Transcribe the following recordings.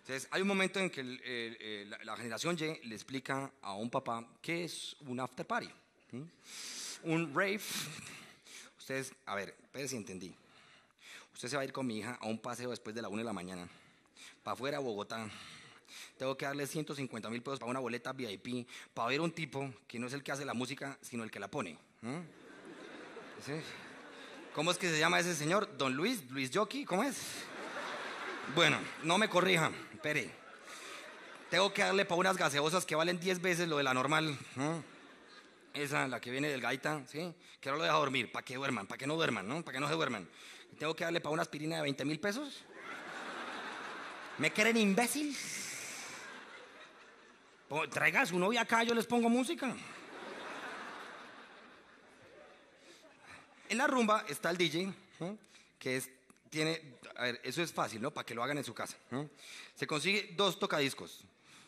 Entonces, hay un momento en que la generación Y le explica a un papá qué es un after party, ¿sí? Un rave. Ustedes, a ver, espere si entendí. Usted se va a ir con mi hija a un paseo después de la 1 de la mañana, para afuera de Bogotá. Tengo que darle 150.000 pesos para una boleta VIP, para ver un tipo que no es el que hace la música, sino el que la pone. ¿Sí? ¿Cómo es que se llama ese señor? ¿Don Luis? ¿Luis Jockey? ¿Cómo es? Bueno, no me corrija, espere. Tengo que darle para unas gaseosas que valen 10 veces lo de la normal. Esa, la que viene del gaita, ¿sí? Que no lo deja dormir, para que duerman, para que no duerman, ¿no? Para que no se duerman. Tengo que darle para una aspirina de 20.000 pesos. ¿Me quieren imbécil? Traiga a su novia acá, yo les pongo música. En la rumba está el DJ, que tiene, a ver, eso es fácil, ¿no? Para que lo hagan en su casa. Se consigue 2 tocadiscos.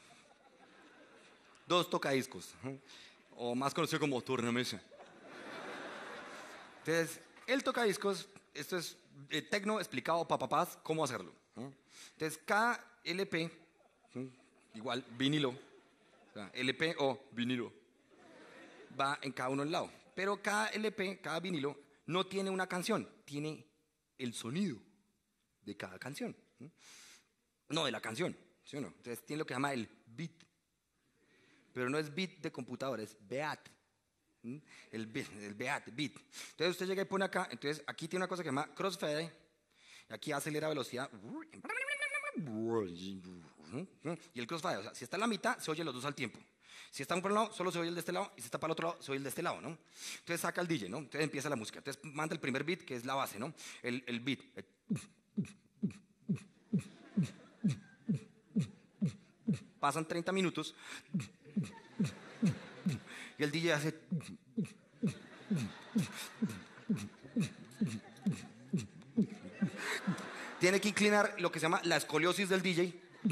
2 tocadiscos. O más conocido como tornamesa. Entonces, el tocadiscos, esto es tecno explicado para papás cómo hacerlo. Entonces, cada LP, igual vinilo, o sea, LP o vinilo, va en cada uno del lado. Pero cada LP, cada vinilo, no tiene una canción, tiene el sonido de cada canción. No, de la canción, ¿sí o no? Entonces tiene lo que se llama el beat. Pero no es beat de computadora, es beat. El beat. Entonces usted llega y pone acá, entonces aquí tiene una cosa que se llama crossfade, y aquí acelera velocidad. Y el crossfade, o sea, si está en la mitad, se oyen los dos al tiempo. Si está por un lado, solo se oye el de este lado, y si está para el otro lado, se oye el de este lado, ¿no? Entonces saca el DJ, ¿no? Entonces empieza la música. Entonces manda el primer beat, que es la base, ¿no? El beat. Pasan 30 minutos y el DJ hace... Tiene que inclinar lo que se llama la escoliosis del DJ.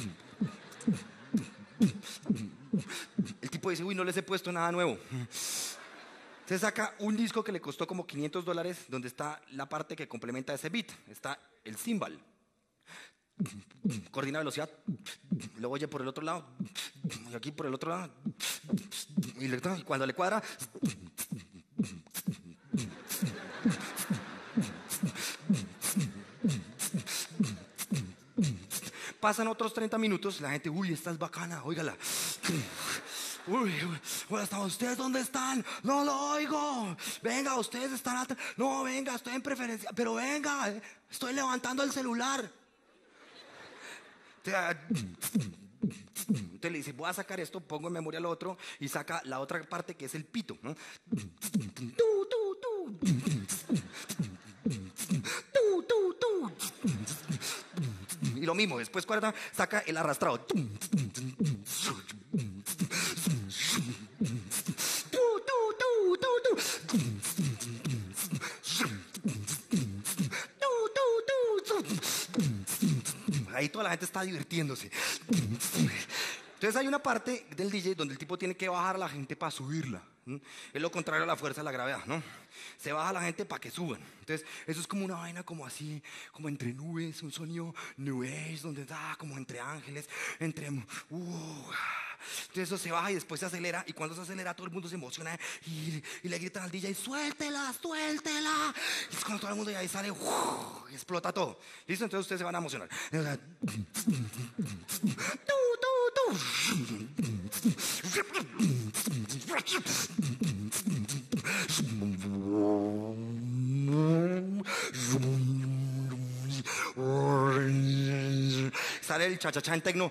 El tipo dice, uy, no les he puesto nada nuevo. Se saca un disco que le costó como $500, donde está la parte que complementa ese beat. Está el cymbal. Coordina velocidad. Lo oye por el otro lado. Y aquí por el otro lado. Y cuando le cuadra... Pasan otros 30 minutos, la gente, uy, esta es bacana, óigala. Uy, ¿ustedes dónde están? No lo oigo. Venga, ustedes están atrás. No, venga, estoy en preferencia. Pero venga, estoy levantando el celular. Entonces le dice, voy a sacar esto, pongo en memoria lo otro y saca la otra parte que es el pito, ¿no? Y lo mismo, después cuando saca el arrastrado. Ahí toda la gente está divirtiéndose. Entonces hay una parte del DJ donde el tipo tiene que bajar a la gente para subirla. Es lo contrario a la fuerza de la gravedad, ¿no? Se baja a la gente para que suban. Entonces eso es como una vaina como así, como entre nubes, un sonido New Age, donde está como entre ángeles, entonces eso se baja y después se acelera, y cuando se acelera todo el mundo se emociona y le gritan al DJ, suéltela, suéltela. Y es cuando todo el mundo ya ahí sale, y explota todo. ¿Listo? Entonces ustedes se van a emocionar. Sale el cha-cha-cha en tecno.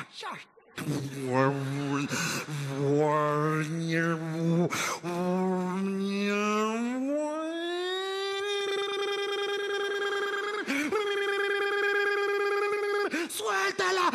¡Suéltala!